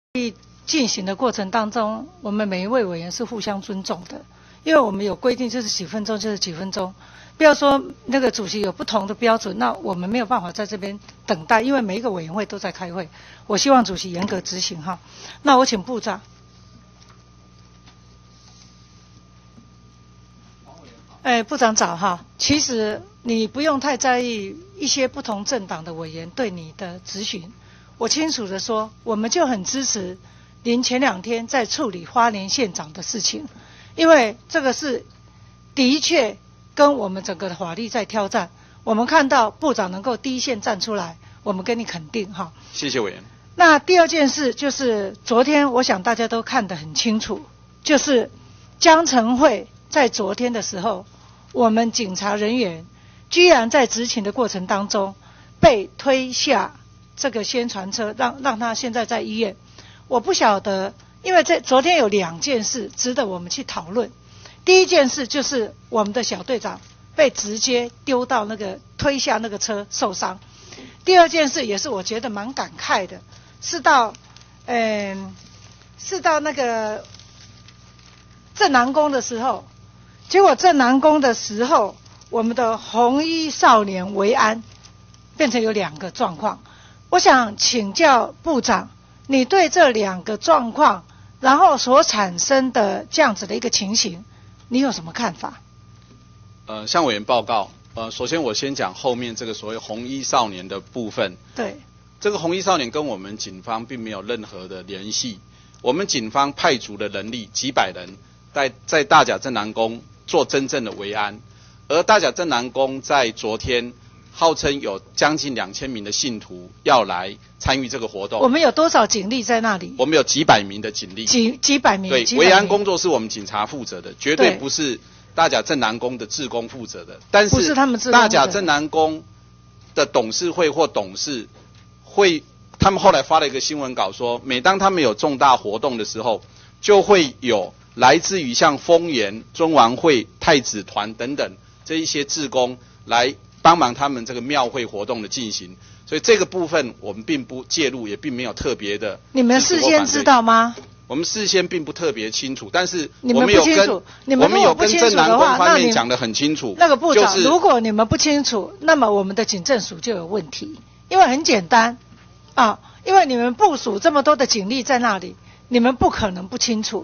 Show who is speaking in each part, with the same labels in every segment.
Speaker 1: 进行的过程当中，我们每一位委员是互相尊重的，因为我们有规定，就是几分钟就是几分钟，不要说那个主席有不同的标准，那我们没有办法在这边等待，因为每一个委员会都在开会。我希望主席严格执行哈。那我请部长。部长早哈。其实你不用太在意一些不同政党的委员对你的质询。我清楚的说，我们就很支持您前2天在处理花莲县长的事情，因为这个是的确跟我们整个的法律在挑战。我们看到部长能够第一线站出来，我们给你肯定哈。
Speaker 2: 谢谢委员。
Speaker 1: 那第二件事就是昨天，我想大家都看得很清楚，就是江晨慧在昨天的时候，我们警察人员居然在执勤的过程当中被推下这个宣传车，让他现在在医院。我不晓得，因为昨天有2件事值得我们去讨论。第一件事就是我们的小队长被直接丢到推下那个车受伤。第二件事也是我觉得蛮感慨的，是到那个正南宫的时候，结果正南宫的时候，我们的红衣少年维安变成有2个状况。我想请教部长，你对这2个状况，然后所产生的这样子的一个情形，你有什么看法？
Speaker 2: 向委员报告。首先我先讲后面这个所谓红衣少年的部分。
Speaker 1: 对。
Speaker 2: 这个红衣少年跟我们警方并没有任何的联系。我们警方派出的人力几百人，在大甲镇南宫做真正的维安，而大甲镇南宫在昨天号称有将近2000名的信徒要来参与这个活动。
Speaker 1: 我们有多少警力在那里？
Speaker 2: 我们有几百名的警力。
Speaker 1: 几百名。
Speaker 2: 对，维安工作是我们警察负责的，绝对不是大甲镇南宫的志工负责的。但是大甲镇南宫的董事会或董事会，他们后来发了一个新闻稿说，每当他们有重大活动的时候，就会有来自于像丰原、尊王会、太子团等等这一些志工来帮忙他们这个庙会活动的进行。所以这个部分我们并不介入，也并没有特别的。
Speaker 1: 你们事先知道吗？
Speaker 2: 我们事先并不特别清楚，但是
Speaker 1: 我们有
Speaker 2: 跟正南宫方面讲得很清楚。
Speaker 1: 那个部长，如果你们不清楚，那么我们的警政署就有问题。因为很简单啊，因为你们部署这么多的警力在那里，你们不可能不清楚，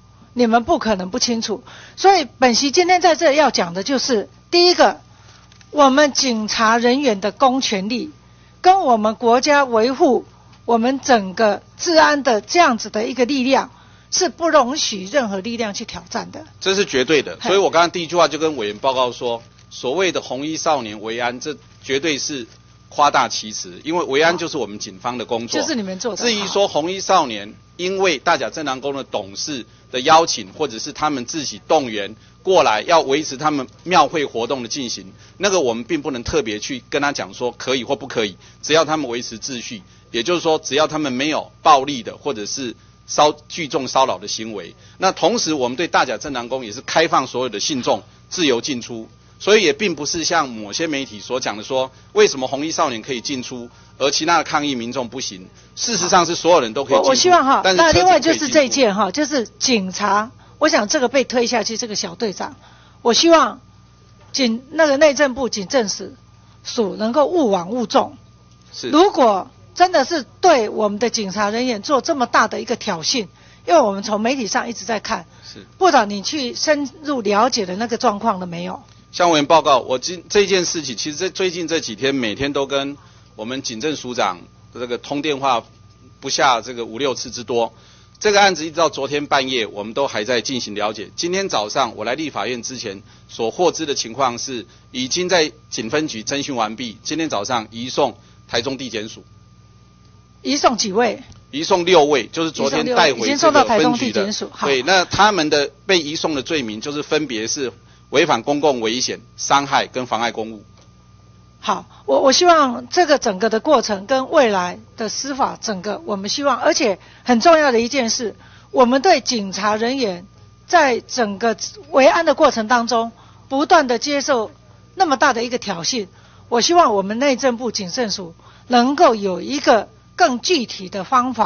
Speaker 1: 所以本席今天在这里要讲的就是，第一个，我们警察人员的公权力跟我们国家维护我们整个治安的这样子的一个力量，是不容许任何力量去挑战的。
Speaker 2: 这是绝对的。所以我刚刚第一句话就跟委员报告说，所谓的红衣少年维安，这绝对是夸大其词，因为维安就是我们警方的工作，
Speaker 1: 就是你们做的。
Speaker 2: 至于说红衣少年因为大甲镇南宫的董事的邀请，或者是他们自己动员过来要维持他们庙会活动的进行，那个我们并不能特别去跟他讲说可以或不可以，只要他们维持秩序，也就是说只要他们没有暴力的或者是聚众骚扰的行为。那同时我们对大甲镇南宫也是开放所有的信众自由进出，所以也并不是像某些媒体所讲的说，为什么红衣少年可以进出，而其他的抗议民众不行。事实上是所有人都可以进出。
Speaker 1: 我希望哈，那另外就是这一件哈，
Speaker 2: 就
Speaker 1: 是警察，我想这个被推下去这个小队长，我希望内政部警政署能够勿枉勿纵。
Speaker 2: 是。
Speaker 1: 如果真的是对我们的警察人员做这么大的一个挑衅，因为我们从媒体上一直在看。
Speaker 2: 是。部
Speaker 1: 长，你去深入了解的那个状况了没有？
Speaker 2: 向委员报告，这件事情，其实最近这几天每天都跟我们警政署长这个通电话不下这个5、6次之多。这个案子一直到昨天半夜，我们都还在进行了解。今天早上我来立法院之前所获知的情况是，已经在警分局侦讯完毕，今天早上移送台中地检署。
Speaker 1: 移送几位？
Speaker 2: 移送6位，就是昨天带回这个分局的。对，那他们的被移送的罪名就是分别是违反公共危险、伤害跟妨碍公务。
Speaker 1: 好，我希望这个整个的过程跟未来的司法整个，我们希望，而且很重要的一件事，我们对警察人员在整个维安的过程当中，不断的接受那么大的一个挑衅，我希望我们内政部警政署能够有一个更具体的方法，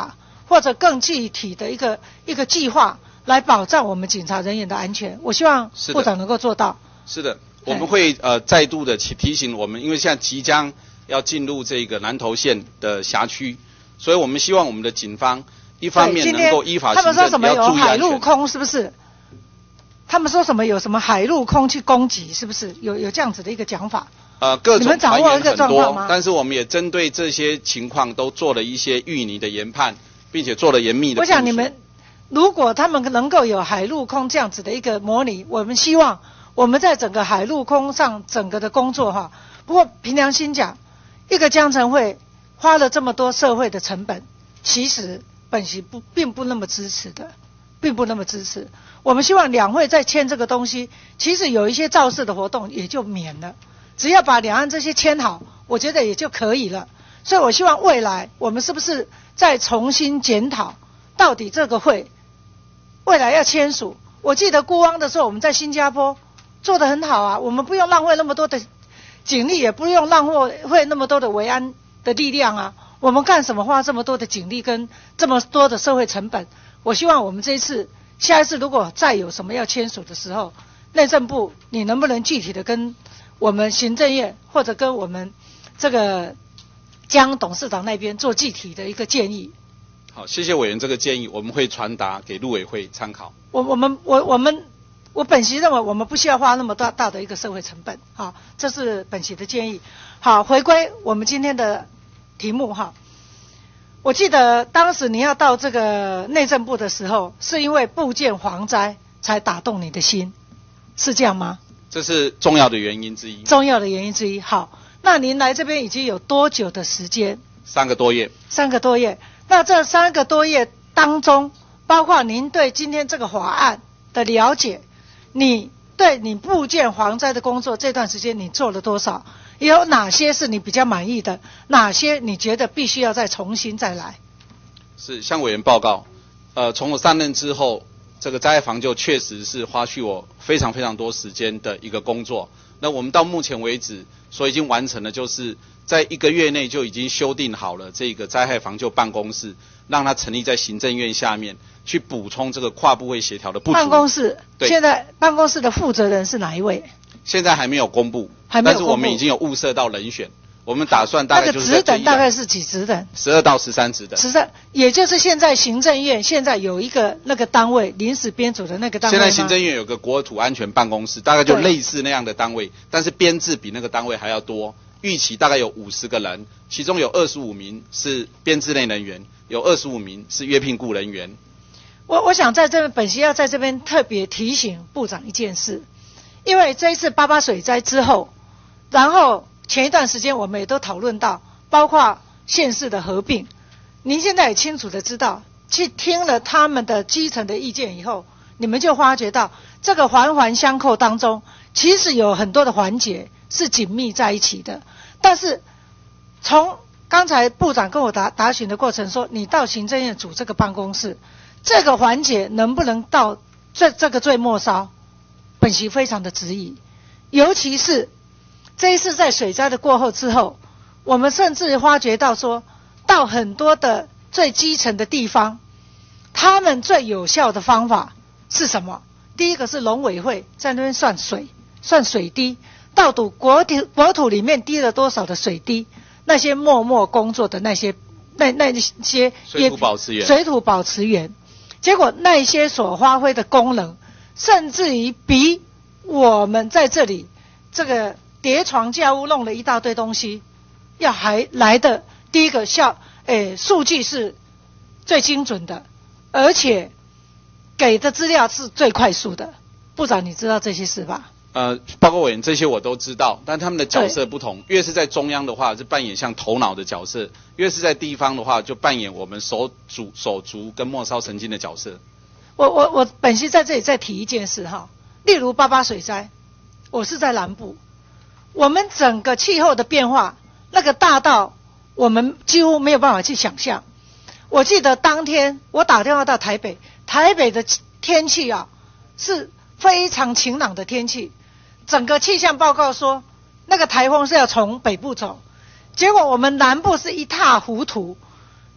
Speaker 1: 或者更具体的一个计划来保障我们警察人员的安全。我希望部长能够做到。
Speaker 2: 是的，我们会再度的提醒我们，因为现在即将要进入这个南投县的辖区，所以我们希望我们的警方一方面能够依法行政，
Speaker 1: 他们说什么有海
Speaker 2: 陆
Speaker 1: 陆空，是不是？他们说什么有什么海陆空去攻击，是不是有这样子的一个讲法？
Speaker 2: 各种传言很多，但是我们也针对这些情况都做了一些预拟的研判，并且做了严密的部署。
Speaker 1: 我想你们如果他们能够有海陆空这样子的一个模拟，我们希望我们在整个海陆空上整个的工作哈。不过凭良心讲，一个江城会花了这么多社会的成本，其实本席并不那么支持的，并不那么支持。我们希望两会在签这个东西，其实有一些造势的活动也就免了，只要把两岸这些签好，我觉得也就可以了。所以我希望未来我们是不是再重新检讨，到底这个会未来要签署。我记得孤汪的时候，我们在新加坡做得很好啊，我们不用浪费那么多的警力，也不用浪费那么多的维安的力量啊。我们干什么花这么多的警力跟这么多的社会成本？我希望我们下一次如果再有什么要签署的时候，内政部你能不能具体的跟我们行政院或者跟我们这个江董事长那边做具体的一个建议？
Speaker 2: 好，谢谢委员这个建议，我们会传达给陆委会参考。
Speaker 1: 我本席认为我们不需要花那么大的一个社会成本，好，这是本席的建议。好，回归我们今天的题目哈。我记得当时你要到这个内政部的时候，是因为部件蝗灾才打动你的心，是这样吗？
Speaker 2: 这是重要的原因之一。
Speaker 1: 重要的原因之一。好，那您来这边已经有多久的时间
Speaker 2: ？3个多月。
Speaker 1: 3个多月。那这3个多月当中，包括您对今天这个法案的了解，你对你部件蝗灾的工作这段时间你做了多少？有哪些是你比较满意的？哪些你觉得必须要再重新再来？
Speaker 2: 是向委员报告，从我上任之后，这个灾害防救确实是花去我非常非常多时间的一个工作。那我们到目前为止所已经完成的，就是在1个月内就已经修订好了这个灾害防救办公室，让它成立在行政院下面，去补充这个跨部会协调的不足。
Speaker 1: 办公室现在办公室的负责人是哪一位？
Speaker 2: 现在还没有公布，但是我们已经有物色到人选，我们打算大概就是在
Speaker 1: 那个职等大概是几职等
Speaker 2: ？12到13职等。13，
Speaker 1: 也就是现在行政院现在有一个那个单位，临时编组的那个单位吗？
Speaker 2: 现在行政院有个国土安全办公室，大概就类似那样的单位，但是编制比那个单位还要多，预期大概有50个人，其中有25名是编制内人员，有25名是约聘雇人员。
Speaker 1: 我想在这边本席要在这边特别提醒部长一件事。因为这一次88水灾之后，然后前一段时间我们也都讨论到，包括县市的合并，您现在也清楚的知道，去听了他们的基层的意见以后，你们就发觉到这个环环相扣当中，其实有很多的环节是紧密在一起的。但是从刚才部长跟我答询的过程说，你到行政院组这个办公室，这个环节能不能到这个最末梢？本席非常的质疑，尤其是这一次在水灾的过后之后，我们甚至发觉到说，到很多的最基层的地方，他们最有效的方法是什么？第一个是农委会在那边算水滴，到底国土里面滴了多少的水滴，那些默默工作的那些
Speaker 2: 水
Speaker 1: 土保持员，结果那些所发挥的功能，甚至于比我们在这里这个叠床架屋弄了一大堆东西，要还来的第一个数据是最精准的，而且给的资料是最快速的。部长，你知道这些事吧？
Speaker 2: 报告委员，这些我都知道，但他们的角色不同。越是在中央的话，是扮演像头脑的角色；越是在地方的话，就扮演我们手足跟末梢神经的角色。
Speaker 1: 我本席在这里再提一件事哈，例如88水灾，我是在南部，我们整个气候的变化，那个大到我们几乎没有办法去想象。我记得当天我打电话到台北的天气啊是非常晴朗的天气，整个气象报告说那个台风是要从北部走，结果我们南部是一塌糊涂，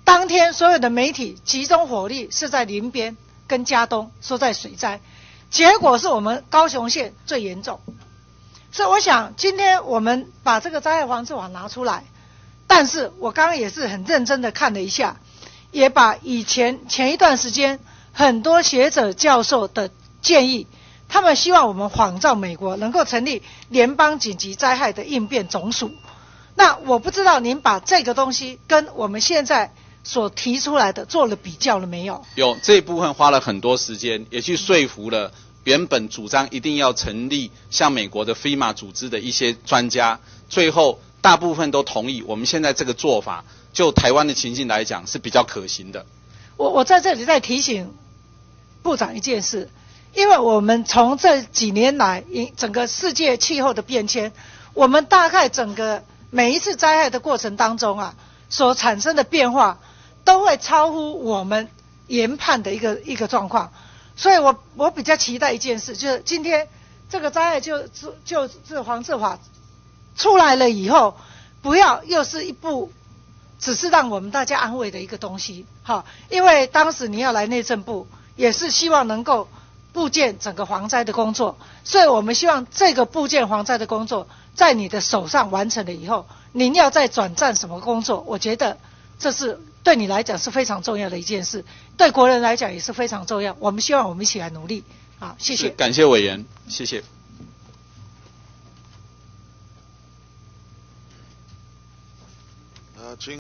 Speaker 1: 当天所有的媒体集中火力是在林边跟嘉东，说在水灾，结果是我们高雄县最严重。所以我想今天我们把这个灾害防治法拿出来，但是我刚刚也是很认真的看了一下，也把前一段时间很多学者教授的建议，他们希望我们仿照美国能够成立联邦紧急灾害的应变总署。那我不知道您把这个东西跟我们现在所提出来的做了比较了没有？
Speaker 2: 有，这一部分花了很多时间，也去说服了原本主张一定要成立像美国的 FEMA 组织的一些专家，最后大部分都同意我们现在这个做法，就台湾的情境来讲是比较可行的。
Speaker 1: 我在这里再提醒部长一件事，因为我们从这几年来整个世界气候的变迁，我们大概整个每一次灾害的过程当中啊，所产生的变化都会超乎我们研判的一个状况。所以我比较期待一件事，就是今天这个灾害就防治法出来了以后，不要又是一部只是让我们大家安慰的一个东西。好，因为当时你要来内政部，也是希望能够布建整个防灾的工作，所以我们希望这个布建防灾的工作在你的手上完成了以后，您要再转战什么工作，我觉得这是对你来讲是非常重要的一件事，对国人来讲也是非常重要。我们希望我们一起来努力。好，谢谢。
Speaker 2: 感谢委员，谢谢。